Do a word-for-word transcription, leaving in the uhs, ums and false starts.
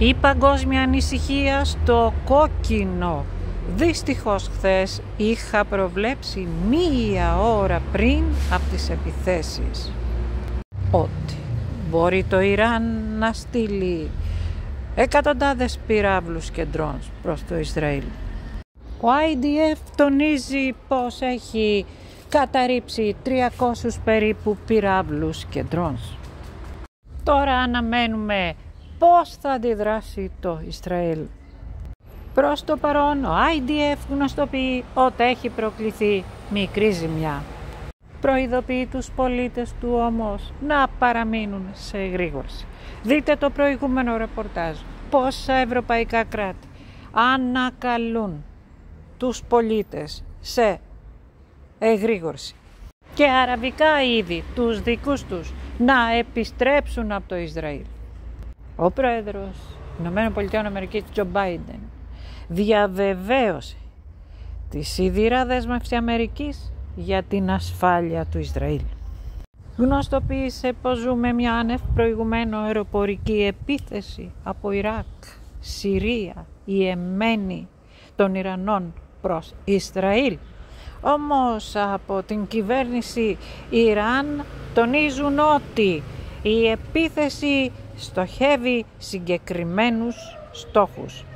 Η παγκόσμια ανησυχία στο κόκκινο. Δυστυχώς χθες είχα προβλέψει μία ώρα πριν από τις επιθέσεις ότι μπορεί το Ιράν να στείλει εκατοντάδες πυράβλους και ντρόνς προς το Ισραήλ. Ο άι ντι εφ τονίζει πως έχει καταρρίψει τριακόσιους περίπου πυράβλους και ντρόνς. Τώρα αναμένουμε πώς θα αντιδράσει το Ισραήλ. Προς το παρόν, ο άι ντι εφ γνωστοποιεί ότι έχει προκληθεί μικρή ζημιά. Προειδοποιεί τους πολίτες του όμως να παραμείνουν σε εγρήγορση. Δείτε το προηγούμενο ρεπορτάζ. Πόσα ευρωπαϊκά κράτη ανακαλούν τους πολίτες σε εγρήγορση και αραβικά είδη τους δικούς τους να επιστρέψουν από το Ισραήλ. Ο πρόεδρος Ηνωμένων Πολιτειών Αμερικής Τζο Μπάιντεν διαβεβαίωσε τη σιδηρά δέσμευση Αμερικής για την ασφάλεια του Ισραήλ. Γνωστοποίησε πως ζούμε μια άνευ προηγουμένου αεροπορική επίθεση από Ιράκ, Συρία, Ιεμένη των Ιρανών προς Ισραήλ. Όμως από την κυβέρνηση Ιράν τονίζουν ότι η επίθεση στοχεύει συγκεκριμένους στόχους.